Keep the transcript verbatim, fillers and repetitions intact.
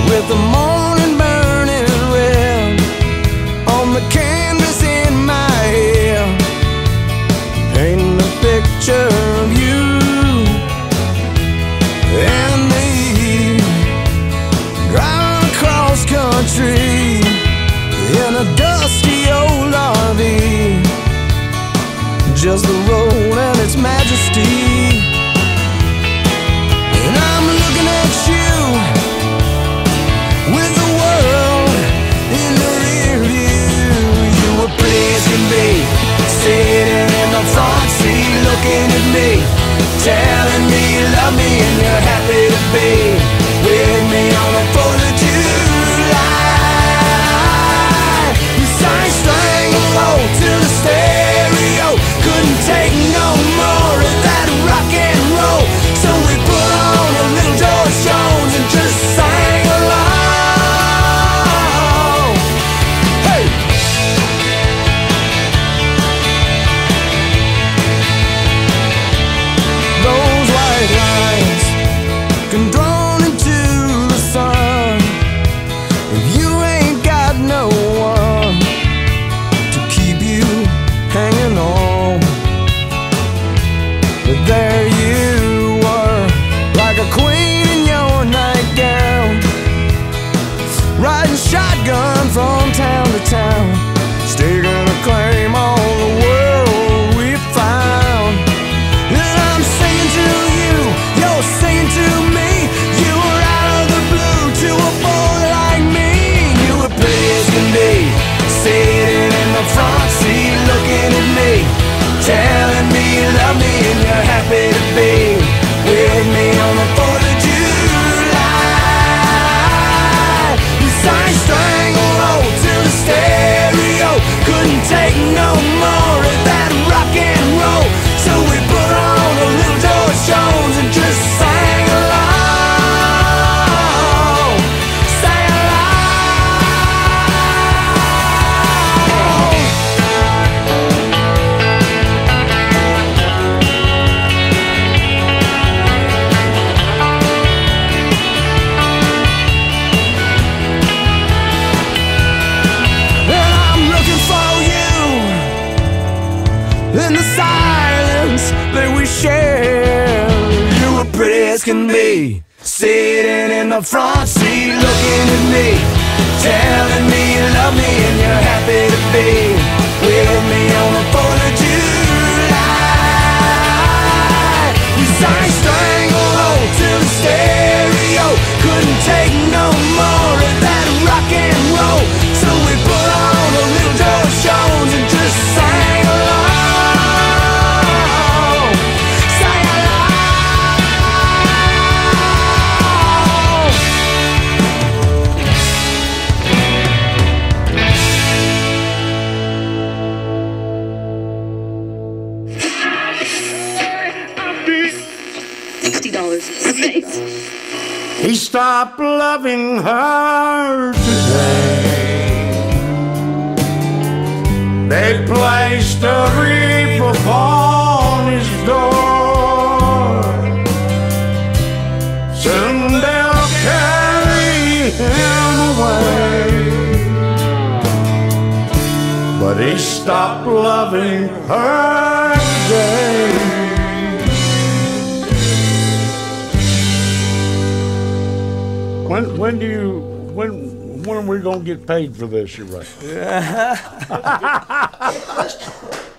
with the morning burning red on the canvas in my head, painting a picture of you and me, driving across country in a dusty old R V, just the road and its majesty. And I'm looking at you with the world in the rear view. You were pretty as can be, sitting in the front seat, looking at me, telling me you love me and you're happy to be with me on the fourth of July. We sang Strangle Low to the stereo, couldn't take no more of that rock and roll, so we put on a little George Jones and just sang along. Hey! Those white lines can drawn into the sun. If you ain't got no one to keep you hanging on, but there you were, like a queen in your nightgown, riding shotgun from town to town, staking a claim on the world we found. And I'm singing to you, you're singing to me. You were out of the blue to a boy like me. You were pretty as can be, sitting in the front seat, looking at me, telling me you love me and you're happy to be with me on the fourth of July. We sang Strangle Low to the stereo, couldn't take no more of that rock and roll, so we put on a little George Jones and just sang along, sang along. And I'm looking for you in the silence that we share. You were pretty as can be, sitting in the front seat, looking at me, telling me you love me and you're happy to be with me on the fourth of July. We sang Strangle Low to the stereo, couldn't take no more of that rock and roll, so we put on a little George Jones and just sang along, sang along. Sixty dollars. Nice. He stopped loving her today. They placed a wreath upon his door. Soon they'll carry him away, but he stopped loving her today. When when do you when when are we gonna get paid for this, you right?